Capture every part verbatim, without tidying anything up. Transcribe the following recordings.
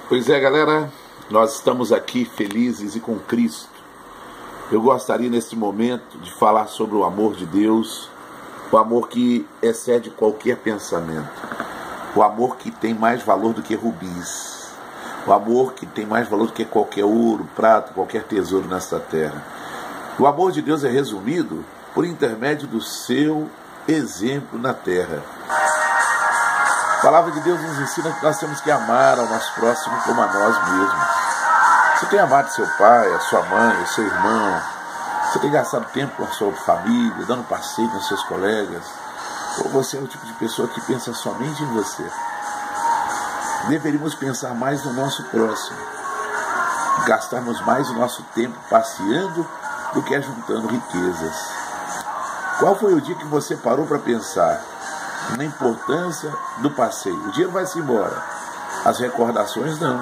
Pois é, galera, nós estamos aqui felizes e com Cristo. Eu gostaria nesse momento de falar sobre o amor de Deus, o amor que excede qualquer pensamento, o amor que tem mais valor do que rubis, o amor que tem mais valor do que qualquer ouro, prata, qualquer tesouro nesta terra. O amor de Deus é resumido por intermédio do seu exemplo na terra. A palavra de Deus nos ensina que nós temos que amar ao nosso próximo como a nós mesmos. Você tem amado seu pai, a sua mãe, o seu irmão. Você tem gastado tempo com a sua família, dando passeio com seus colegas. Ou você é o tipo de pessoa que pensa somente em você. Deveríamos pensar mais no nosso próximo. Gastarmos mais o nosso tempo passeando do que ajuntando riquezas. Qual foi o dia que você parou para pensar na importância do passeio? O dinheiro vai-se embora, as recordações não.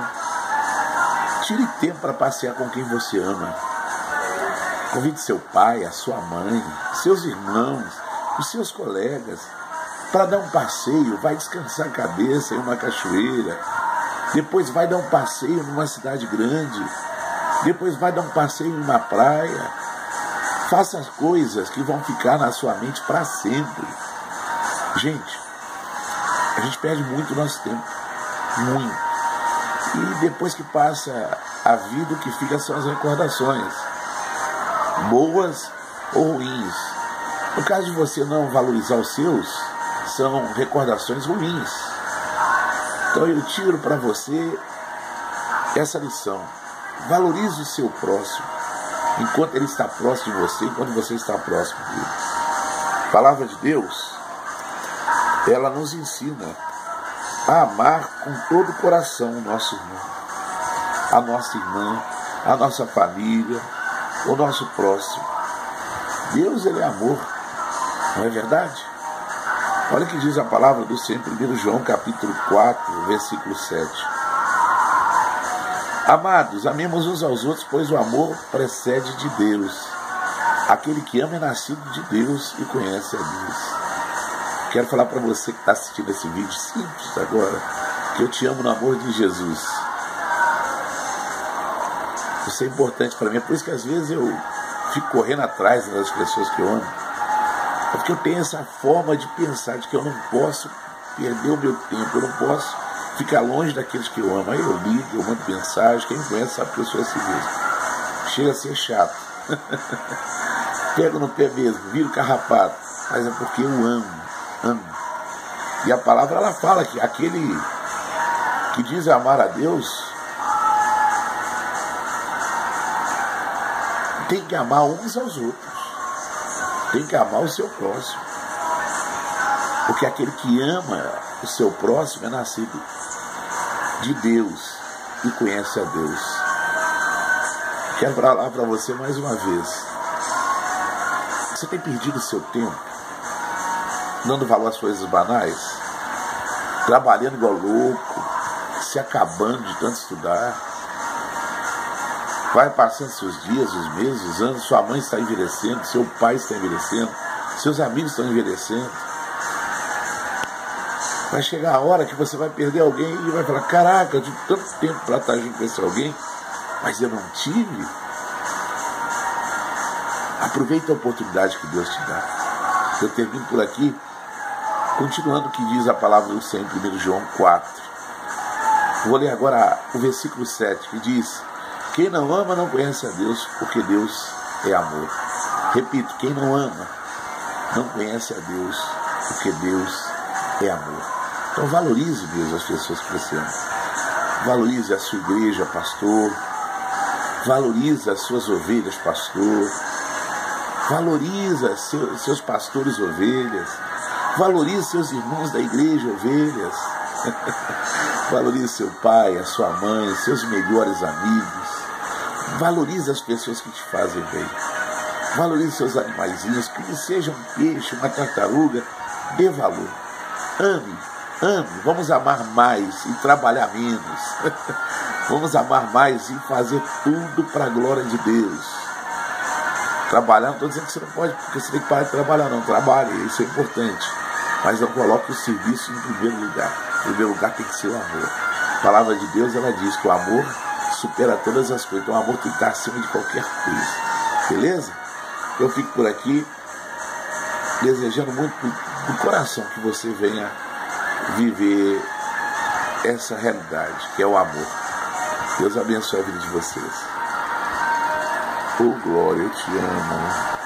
Tire tempo para passear com quem você ama. Convide seu pai, a sua mãe, seus irmãos, os seus colegas para dar um passeio. Vai descansar a cabeça em uma cachoeira, depois vai dar um passeio numa cidade grande, depois vai dar um passeio em uma praia. Faça as coisas que vão ficar na sua mente para sempre. Gente, a gente perde muito o nosso tempo, muito. E depois que passa a vida, o que fica são as recordações, boas ou ruins. No caso de você não valorizar os seus, são recordações ruins. Então eu tiro para você essa lição. Valorize o seu próximo, enquanto ele está próximo de você, enquanto você está próximo dele. A palavra de Deus, ela nos ensina a amar com todo o coração o nosso irmão, a nossa irmã, a nossa família, o nosso próximo. Deus, ele é amor, não é verdade? Olha o que diz a palavra do Senhor em primeiro João capítulo quatro, versículo sete. Amados, amemos uns aos outros, pois o amor precede de Deus. Aquele que ama é nascido de Deus e conhece a Deus. Quero falar para você que está assistindo esse vídeo simples agora, que eu te amo no amor de Jesus. Isso é importante para mim, é por isso que às vezes eu fico correndo atrás das pessoas que eu amo. É porque eu tenho essa forma de pensar, de que eu não posso perder o meu tempo, eu não posso ficar longe daqueles que eu amo. Aí eu ligo, eu mando mensagem, quem me conhece sabe que eu sou assim mesmo. Chega a ser chato. Pego no pé mesmo, viro carrapato, mas é porque eu amo. Amo. E a palavra, ela fala que aquele que diz amar a Deus tem que amar uns aos outros, tem que amar o seu próximo, porque aquele que ama o seu próximo é nascido de Deus e conhece a Deus. Quero falar para você mais uma vez. Você tem perdido o seu tempo dando valor às coisas banais, trabalhando igual louco, se acabando de tanto estudar. Vai passando seus dias, os meses, os anos, sua mãe está envelhecendo, seu pai está envelhecendo, seus amigos estão envelhecendo. Vai chegar a hora que você vai perder alguém e vai falar: caraca, eu tive tanto tempo para estar junto com esse alguém, mas eu não tive. Aproveita a oportunidade que Deus te dá. Eu termino por aqui, continuando o que diz a palavra do Senhor em primeiro João quatro. Vou ler agora o versículo sete, que diz: quem não ama não conhece a Deus, porque Deus é amor. Repito, quem não ama não conhece a Deus, porque Deus é amor. Então valorize, Deus, as pessoas que você ama. Valorize a sua igreja, pastor. Valorize as suas ovelhas, pastor. Valorize seus, seus pastores, ovelhas. Valorize seus irmãos da igreja, ovelhas. Valorize seu pai, a sua mãe, seus melhores amigos. Valorize as pessoas que te fazem bem. Valorize seus animaizinhos, que seja um peixe, uma tartaruga. Dê valor. Ame, ame. Vamos amar mais e trabalhar menos. Vamos amar mais e fazer tudo para a glória de Deus. Trabalhar, não estou dizendo que você não pode, porque você tem que parar de trabalhar, não. Trabalhe, isso é importante. Mas eu coloco o serviço em primeiro lugar. Em primeiro lugar tem que ser o amor. palavra de Deus, ela diz que o amor supera todas as coisas. Então o amor tem que estar acima de qualquer coisa. Beleza? Eu fico por aqui desejando muito do coração que você venha viver essa realidade, que é o amor. Deus abençoe a vida de vocês. Oh, glória, eu te amo.